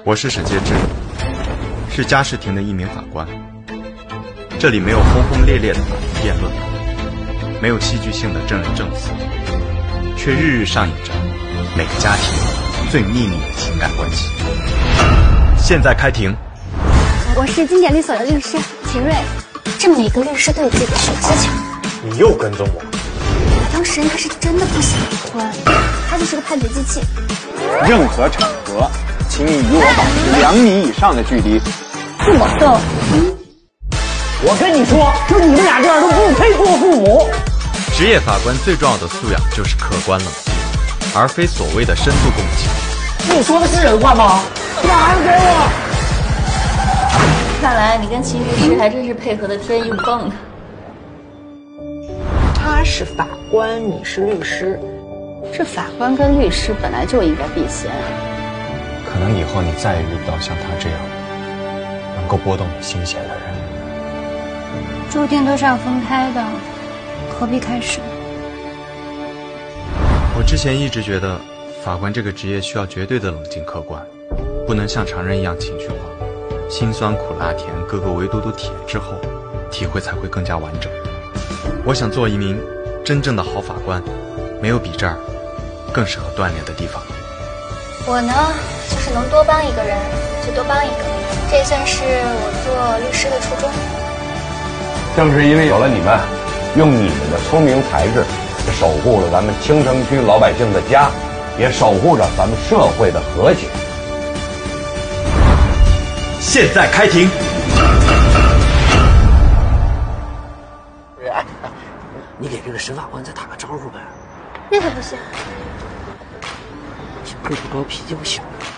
我是沈介之，是家事庭的一名法官。这里没有轰轰烈烈的法庭辩论，没有戏剧性的证人证词，却日日上演着每个家庭最秘密的情感关系。现在开庭。 我是经典律所的律师秦瑞。这么一个律师都有自己的小技巧。 你又跟踪我？ 当事人他是真的不想离婚，他就是个判决机器。 任何场合，请你与我保持2米以上的距离。 不保证。 我跟你说，就你们俩这样都不配做父母。 职业法官最重要的素养就是客观冷静，而非所谓的深度共情。 你说的是人话吗？拿给我！ 看来你跟秦律师还真是配合的天衣无缝的。 他是法官，你是律师， 这法官跟律师本来就应该避嫌。 可能以后你再也遇不到像他这样能够拨动你心弦的人。 注定都是要分开的，何必开始？ 我之前一直觉得，法官这个职业需要绝对的冷静客观，不能像常人一样情绪化，辛酸苦辣甜各个维度都体验之后，体会才会更加完整。我想做一名真正的好法官，没有比这儿更适合锻炼的地方。 我呢，就是能多帮一个人就多帮一个，这也算是我做律师的初衷。 正是因为有了你们，用你们的聪明才智，守护了咱们青城区老百姓的家，也守护着咱们社会的和谐。 现在开庭。 你给这个沈法官再打个招呼呗。 那可不行。 小个子高，脾气不小。